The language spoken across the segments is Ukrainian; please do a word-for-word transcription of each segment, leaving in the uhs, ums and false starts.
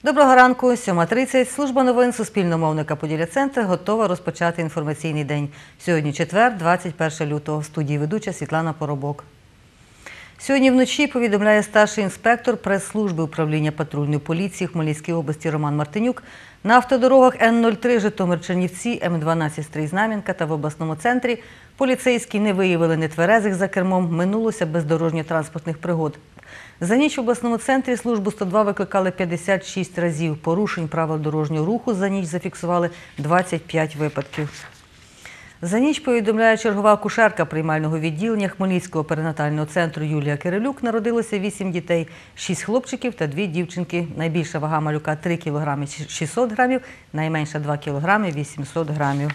Доброго ранку, сьома тридцять. Служба новин Суспільномовника «Поділля-Центр» готова розпочати інформаційний день. Сьогодні четвер, двадцять перше лютого. В студії ведуча Світлана Поробок. Сьогодні вночі, повідомляє старший інспектор прес-служби управління патрульної поліції Хмельницької області Роман Мартинюк, на автодорогах Н нуль три Житомир-Чернівці, М дванадцять Стрий-Знам'янка та в обласному центрі поліцейські не виявили нетверезих за кермом, минулося без дорожньо-транспортних пригод. За ніч в обласному центрі службу сто два викликали п'ятдесят шість разів. Порушень правил дорожнього руху за ніч зафіксували двадцять п'ять випадків. За ніч, повідомляє чергова акушерка приймального відділення Хмельницького перинатального центру Юлія Кирилюк, народилося вісім дітей, шість хлопчиків та дві дівчинки. Найбільша вага малюка – три кілограми шістсот грамів, найменша – два кілограми вісімсот грамів.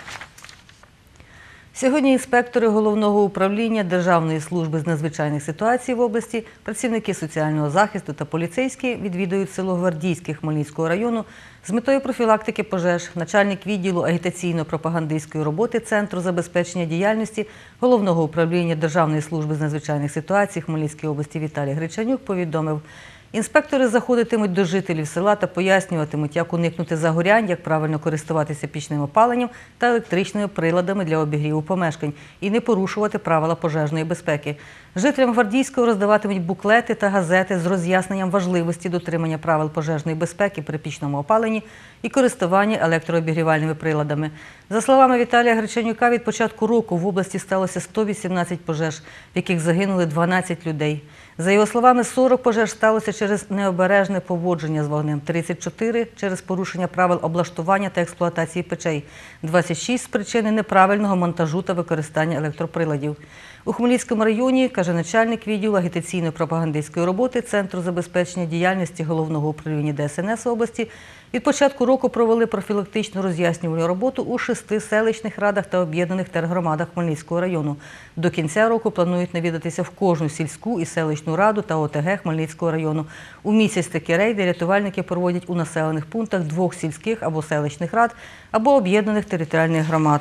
Сьогодні інспектори Головного управління Державної служби з надзвичайних ситуацій в області, працівники соціального захисту та поліцейські відвідують село Гвардійське Хмельницького району з метою профілактики пожеж. Начальник відділу агітаційно-пропагандистської роботи Центру забезпечення діяльності Головного управління Державної служби з надзвичайних ситуацій Хмельницької області Віталій Гречанюк повідомив, інспектори заходитимуть до жителів села та пояснюватимуть, як уникнути загорянь, як правильно користуватися пічним опаленням та електричними приладами для обігріву помешкань і не порушувати правила пожежної безпеки. Жителям Гвардійського роздаватимуть буклети та газети з роз'ясненням важливості дотримання правил пожежної безпеки при пічному опаленні і користування електрообігрівальними приладами. За словами Віталія Гречанюка, від початку року в області сталося сто вісімнадцять пожеж, в яких загинули дванадцять людей. За його словами, сорок пожеж сталося через необережне поводження з вогнем, тридцять чотири – через порушення правил облаштування та експлуатації печей, двадцять шість – з причини неправильного монтажу та використання електроприладів. У Хмельницькому районі, каже начальник відділу агітаційно-пропагандистської роботи Центру забезпечення діяльності Головного управління Де Ес Ен Ес області, від початку року провели профілактичну роз'яснювальну роботу у шести селищних радах та об'єднаних тергромадах Хмельницького району. До кінця року планують навідатися в кожну сільську і селищну раду та О Те Ге Хмельницького району. У місяць такі рейди рятувальники проводять у населених пунктах двох сільських або селищних рад або об'єднаних територіальних громад.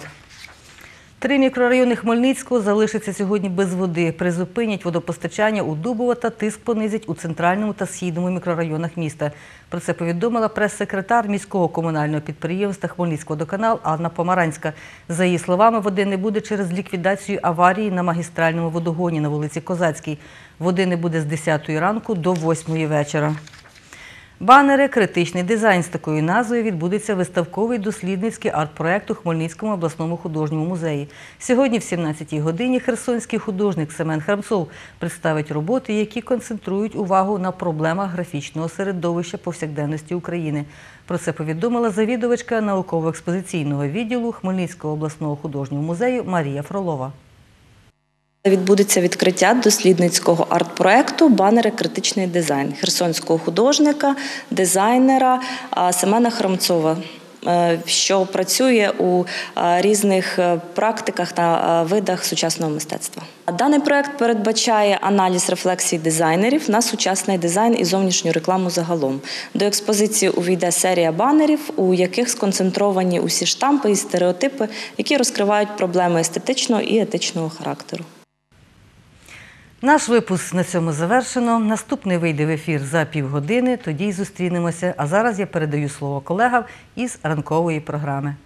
Три мікрорайони Хмельницького залишаться сьогодні без води. Призупинять водопостачання у Дубово та тиск понизять у центральному та східному мікрорайонах міста. Про це повідомила прес-секретар міського комунального підприємства «Хмельницькводоканал» Анна Помаранська. За її словами, води не буде через ліквідацію аварії на магістральному водогоні на вулиці Козацькій. Води не буде з десятої ранку до восьмої вечора. Банери «Критичний дизайн» з такою назвою відбудеться виставковий дослідницький арт-проєкт у Хмельницькому обласному художньому музеї. Сьогодні в сімнадцятій годині херсонський художник Семен Храмцов представить роботи, які концентрують увагу на проблемах графічного середовища повсякденності України. Про це повідомила завідувачка науково-експозиційного відділу Хмельницького обласного художнього музею Марія Фролова. Відбудеться відкриття дослідницького арт-проєкту «Банери. Критичний дизайн» херсонського художника, дизайнера Семена Храмцова, що працює у різних практиках та видах сучасного мистецтва. Даний проєкт передбачає аналіз рефлексій дизайнерів на сучасний дизайн і зовнішню рекламу загалом. До експозиції увійде серія банерів, у яких сконцентровані усі штампи і стереотипи, які розкривають проблеми естетичного і етичного характеру. Наш випуск на цьому завершено. Наступний вийде в ефір за півгодини, тоді й зустрінемося. А зараз я передаю слово колегам із ранкової програми.